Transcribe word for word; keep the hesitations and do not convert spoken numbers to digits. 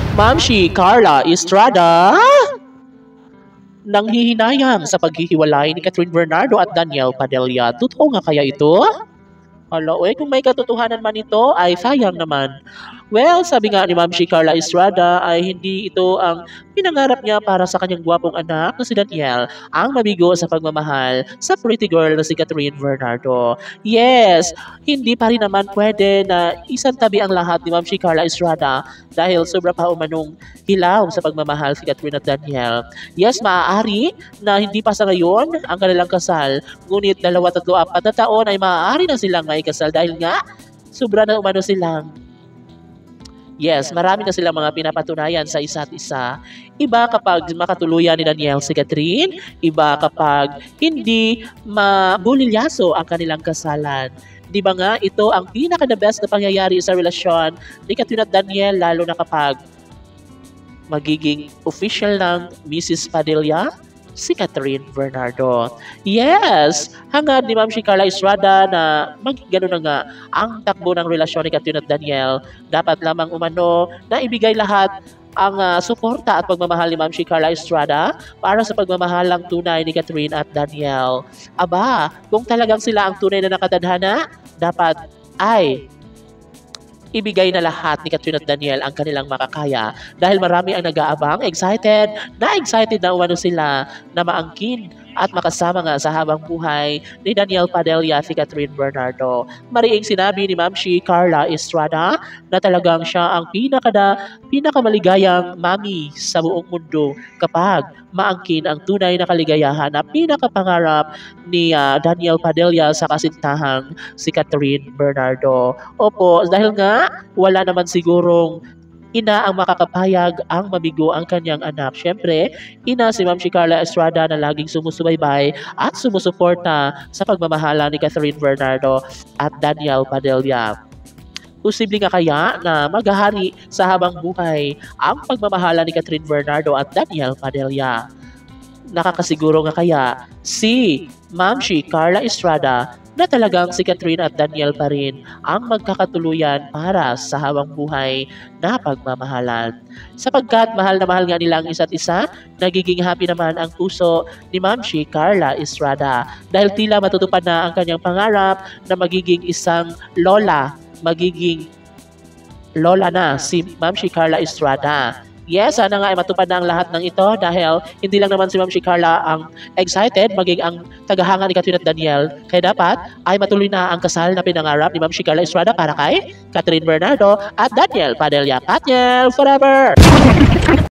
Ma'am si Carla Estrada nanghihinayang sa paghihiwalay ni Catherine Bernardo at Daniel Padilla. Totoo nga kaya ito? Hala, eh, kung may katotohanan man ito, ay sayang naman. Well, sabi nga ni Ma'am si Carla Estrada ay hindi ito ang pinangarap niya para sa kanyang gwapong anak na si Daniel, ang mabigo sa pagmamahal sa pretty girl na si Catherine Bernardo. Yes, hindi pa rin naman pwede na isantabi ang lahat ni Ma'am si Carla Estrada dahil sobra pa umanong hilaw sa pagmamahal si Catherine at Daniel. Yes, maaari na hindi pa sa ngayon ang kanilang kasal, ngunit dalawa, tatlo, apat na taon ay maaari na silang maikasal dahil nga sobra na umano silang. Yes, marami na silang mga pinapatunayan sa isa't isa. Iba kapag makatuluyan ni Daniel si Catherine, iba kapag hindi mabulilyaso ang kanilang kasalan. Di ba nga, ito ang pinaka-the best na pangyayari sa relasyon ni Catherine at Daniel, lalo na kapag magiging official ng Missus Padilla si Catherine Bernardo. Yes, hangad ni Ma'am si Carla Estrada na mag-gano na nga ang takbo ng relasyon ni Catherine at Daniel. Dapat lamang umano na ibigay lahat ang uh, suporta at pagmamahal ni Ma'am si Carla Estrada para sa pagmamahalang tunay ni Catherine at Daniel. Aba, kung talagang sila ang tunay na nakatadhana, dapat ay ibigay na lahat ni Catherine at Daniel ang kanilang makakaya dahil marami ang nag-aabang, excited, na excited na umano sila na maangkin at makasama nga sa habang buhay ni Daniel Padilla si Catherine Bernardo. Mariing sinabi ni Ma'am si Carla Estrada na talagang siya ang pinakada, pinakamaligayang mami sa buong mundo kapag maangkin ang tunay na kaligayahan na pinakapangarap ni uh, Daniel Padilla sa kasintahang si Catherine Bernardo. Opo, dahil nga wala naman sigurong ina ang makakapayag ang mabigo ang kanyang anak. Siyempre, ina si Ma'am si Carla Estrada na laging sumusubaybay at sumusuporta sa pagmamahala ni Catherine Bernardo at Daniel Padilla. Posible nga kaya na maghahari sa habang buhay ang pagmamahala ni Catherine Bernardo at Daniel Padilla. Nakakasiguro nga kaya si Ma'am si Carla Estrada na talagang si Catherine at Daniel pa rin ang magkakatuluyan para sa habang buhay na pagmamahalan. Sapagkat mahal na mahal nga nila ang isa't isa, nagiging happy naman ang puso ni Ma'am si Carla Estrada dahil tila matutupad na ang kanyang pangarap na magiging isang lola, magiging lola na si Ma'am si Carla Estrada. Yes, sana nga ay matupad na ang lahat ng ito dahil hindi lang naman si Ma'am si Carla ang excited maging ang tagahanga ni Catherine at Daniel. Kaya dapat ay matuloy na ang kasal na pinangarap ni Ma'am si Carla Estrada para kay Catherine Bernardo at Daniel Padilla. Daniel forever!